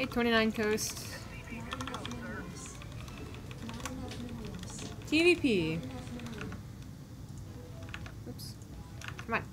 Hey, 29 Coast. TvP. Oops. Come on.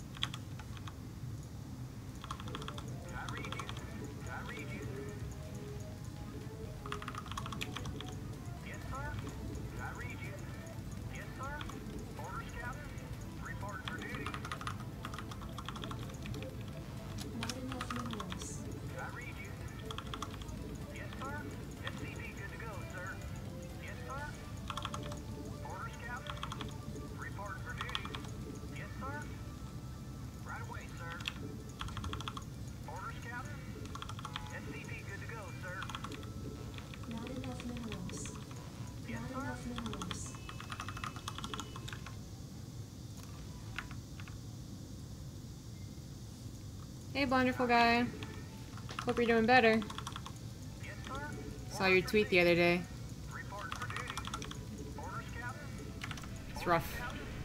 Hey, wonderful guy. Hope you're doing better. Saw your tweet the other day. It's rough.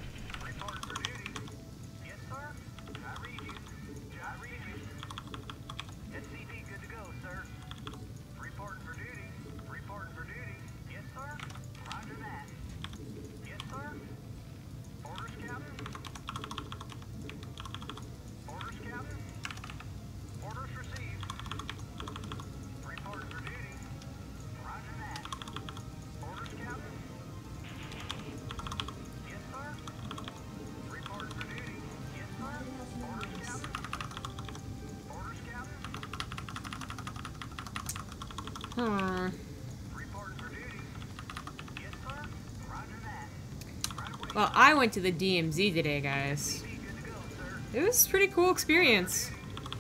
Well, I went to the DMZ today, guys. It was a pretty cool experience.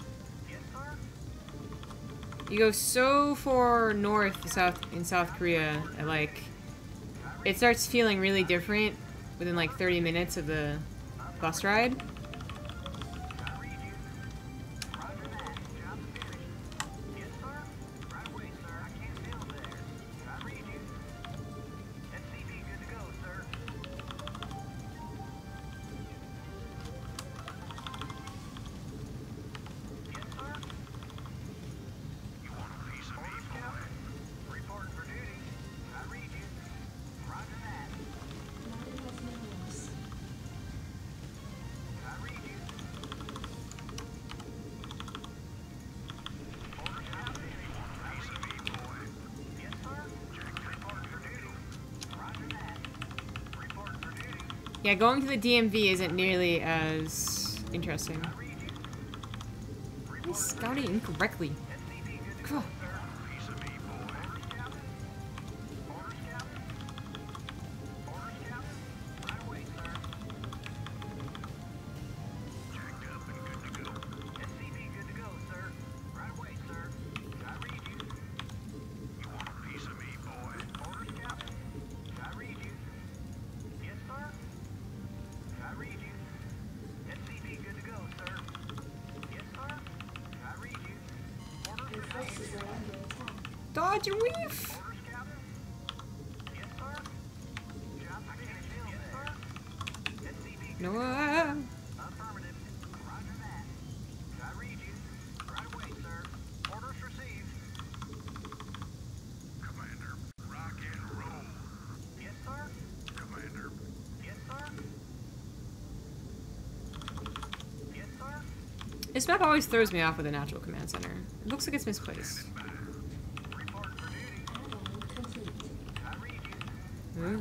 You go so far north in South Korea, and like it starts feeling really different within like 30 minutes of the bus ride. Yeah, going to the DMV isn't nearly as interesting. I'm scouting incorrectly. Cool. Dodge and weave! No. This map always throws me off with a natural command center. It looks like it's misplaced. Ooh.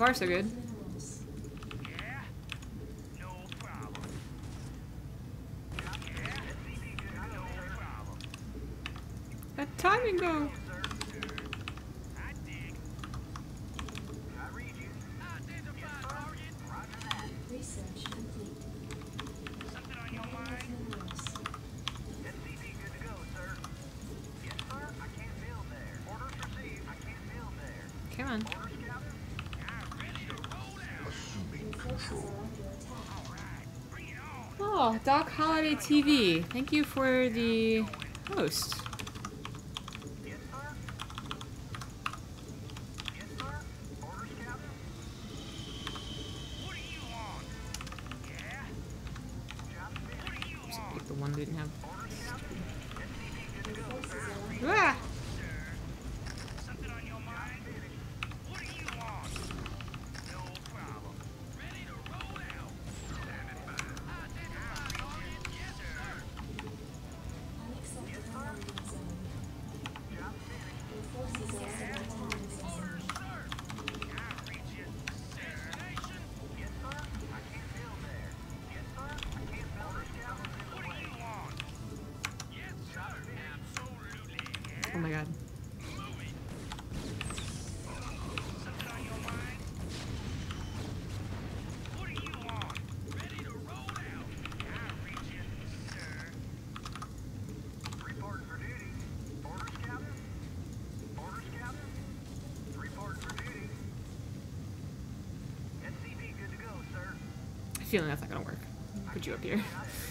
far, so good. That timing though. Research complete. Something on your mind? SCP good to go, sir. Yes, sir. I can't build there. Orders received. I can't build there. Come on. Orders, Captain. I'm ready to roll out. Assuming control. All right, bring it on. Oh, Doc Holiday TV. Thank you for the host. Yes, sir. Yes, sir. Orders, Captain. What do you want? Yeah. Job finished. What do you want? Like the one didn't have. Orders, Captain. SCP good to go, sir. Ah! Something on your mind? What do you want? No problem. Ready to roll out. Standing by. Identify target. Yes, sir. Yes, sir. Job finished. Orders, sir. I reach you, sir. Destination? Yes, sir. I can't build there. Yes, sir. I can't build this down. What do you want? Yes, sir. Absolutely. Oh my god. Something on your mind? What do you want? Ready to roll out. I reach you, sir. Reporting for duty. Orders, Captain. Orders, Captain. Reporting for duty. SCP good to go, sir. I feel that's not gonna work. Put you up here.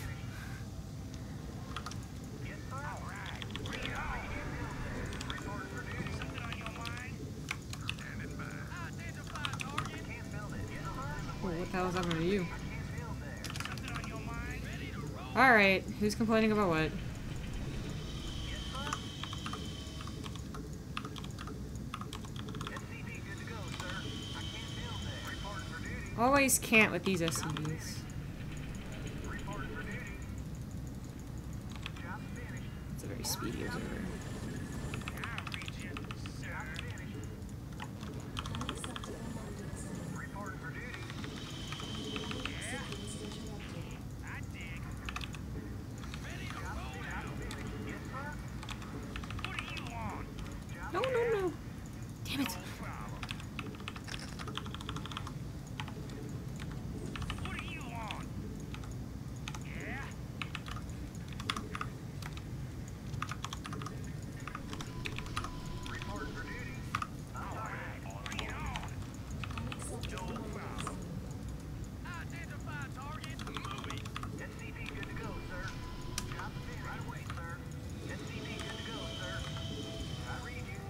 Yes, sir. All right. Bring it on. Reporting for duty. Something on your mind? Standing by. Identify target. Can't build it. Yes, sir. Oh, what the hell is happening to you? I can't build there. Something on your mind? Ready to roll. Alright, who's complaining about what? Yes, sir. SCP good to go, sir. I can't build there. Reporting for duty. Always can't with these SCVs. Reporting for duty. Job finished. It's a very speedy observer. I reach you, sir. Job finished. Reporting for duty. Yeah. I dig. Ready to roll out. Yes, sir. What do you want? Job No, no, no. Damn it. no problem. What do you want? Yeah. Reporting for duty. All right. Bring it on. No problem. Identify target. Moving. SCP good to go, sir. Job finished. Right away, sir. SCP good to go, sir. I read you.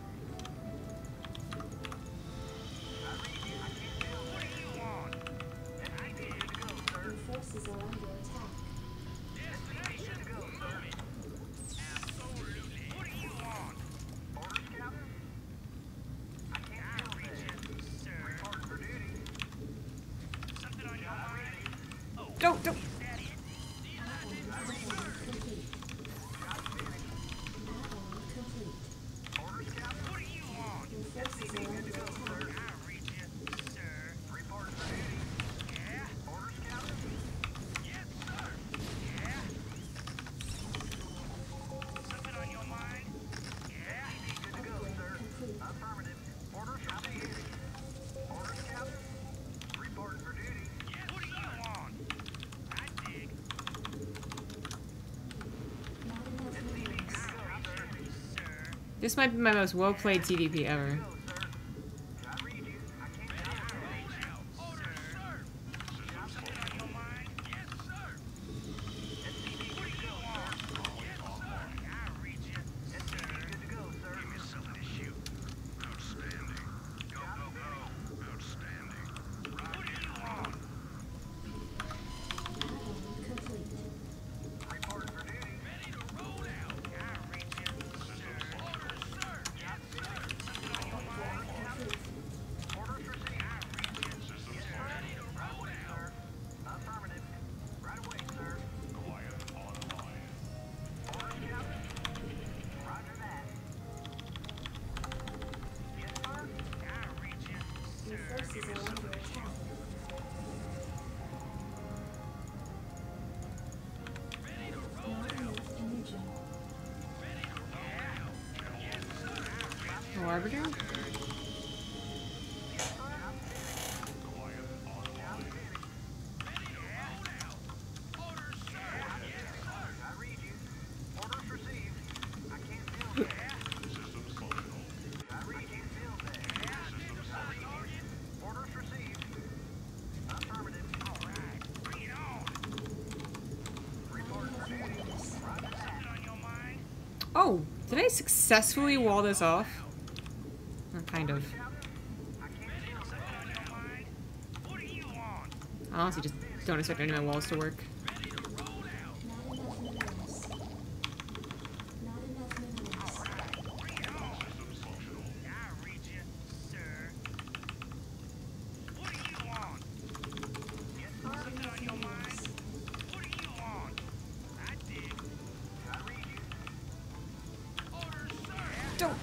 I read you. I can't build. What do you want? SCP good to go, sir. Your forces are under attack. Destination to go, sir. Absolutely. What do you want? Orders, Captain? I can't build there. Sir. Reporting for duty. Something on your mind? Oh, Don't. is that it? Complete. Job finished. Add-on complete. Orders, Captain? What do you want? Your forces SCP are good to under go, sir. attack. I read you, sir. Reporting for duty. Yeah? Orders, Captain? Yes, sir. Yeah? Something on your mind? Yeah? SCP good to go, sir. Complete. Affirmative. Orders received. Orders, Captain. Reporting for duty. Yes, what do you want? I dig. Not enough SCP good minerals. to go, sir. This might be my most well-played TvP ever. Go, sir. I read you. I can't roll out. Orders, sir. Something on your mind? Yes, sir. SCP good to go, sir. Yes, sir. I read you. SCP good to go, sir. Give me something to shoot. Outstanding. Go, go, go. Outstanding. What do you want? Add-on complete. Reporting for duty. Ready to roll out. I read you, sir. Orders, sir. Yes, sir. Something on your mind? No arbiter? Oh, did I successfully wall this off? Kind of. I honestly just don't expect any of my walls to work. Don't.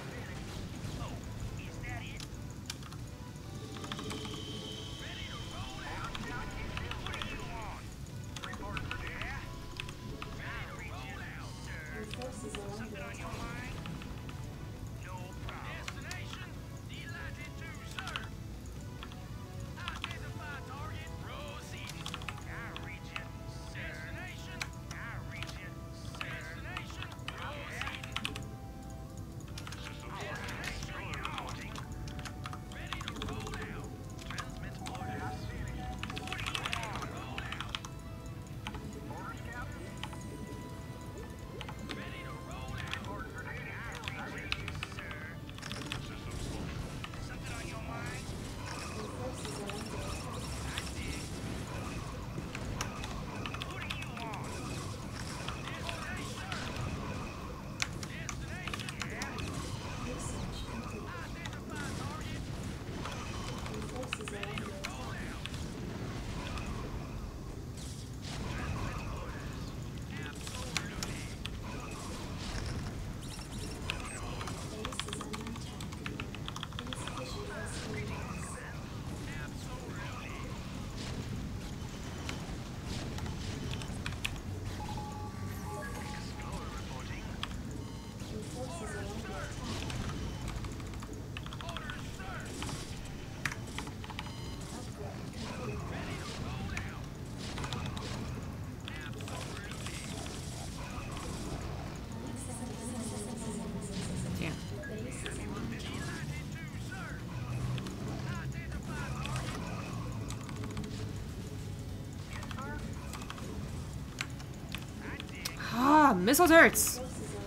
Ah, missile turrets!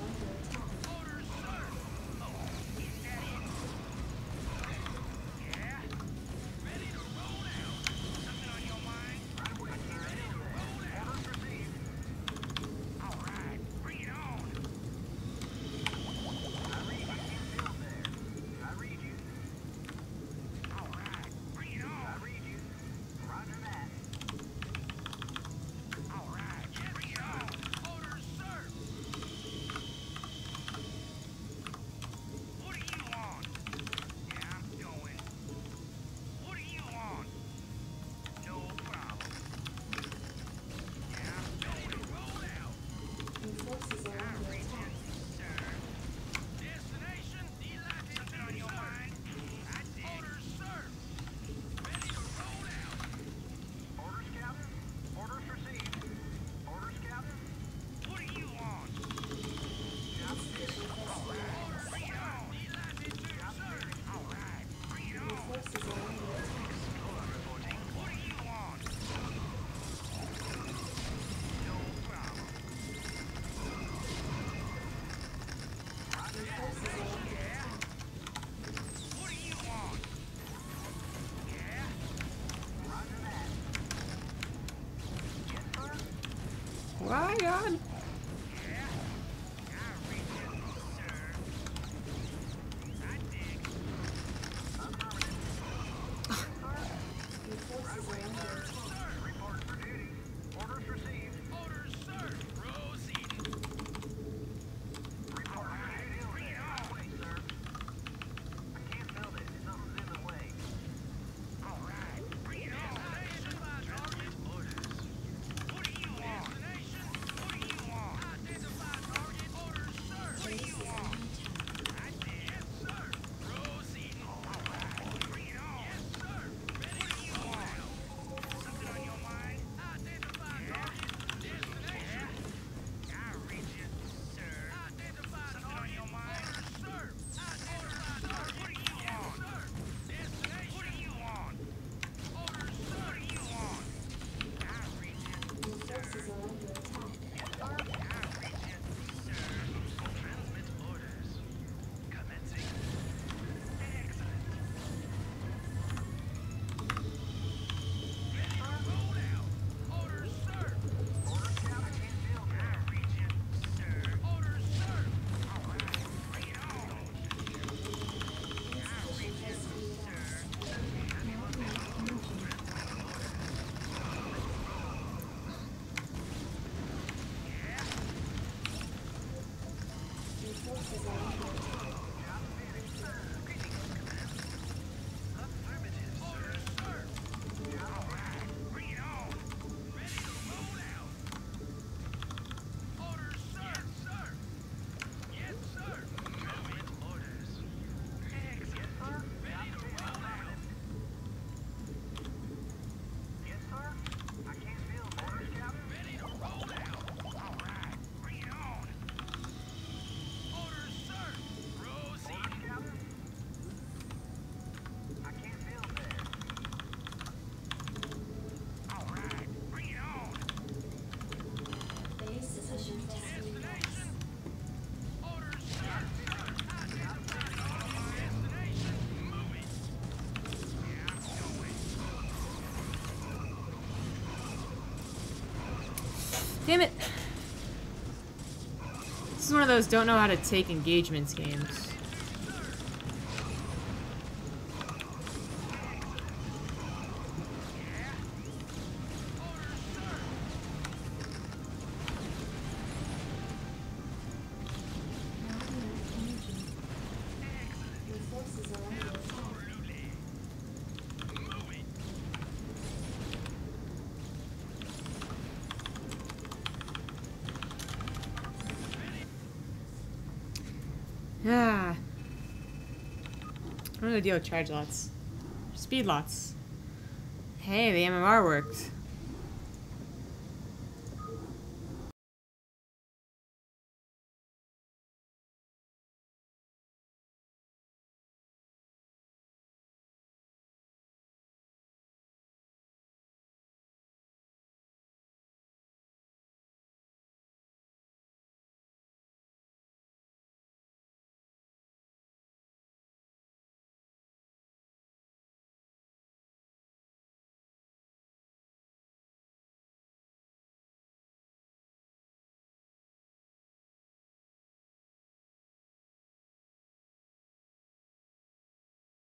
Why on? forces are under attack. Affirmative, sir. All right, bring it on. Ready to roll out. Orders, sir. Yes, sir. Yes, sir. Moving orders. Excellent. Ready to roll out. Yes, sir. I can't feel orders, Captain. Ready to roll out. All right, bring it on. Orders, sir. Proceed. Orders, Captain. I can't feel there. All right, bring it on. Base is under investigation. Destination. Orders, sir. Identifying all my destination. Moving. Yeah, I'm going. Damn it. This is one of those don't know how to take engagements games. Not enough energy. Your forces are under attack. Absolutely. Moving. Ah. I'm gonna deal with charge lots. Speed lots. Hey, the MMR worked.